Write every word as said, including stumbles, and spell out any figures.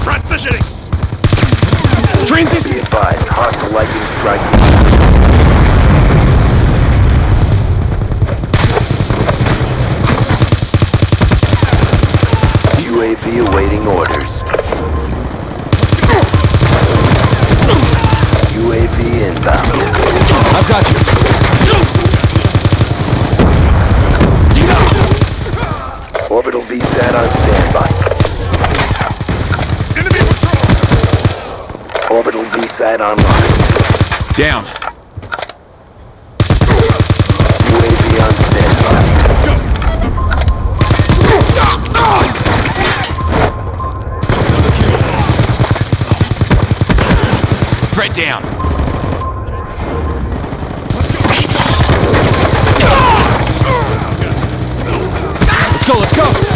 Transitioning! Transition! Be advised, hostile lightning strike. U A V awaiting orders. U A V inbound. I've got you. Orbital V SAT on standby. Enemy patrol! Orbital V SAT online. Down. U A V on standby. Threat down. Let's go, let's go!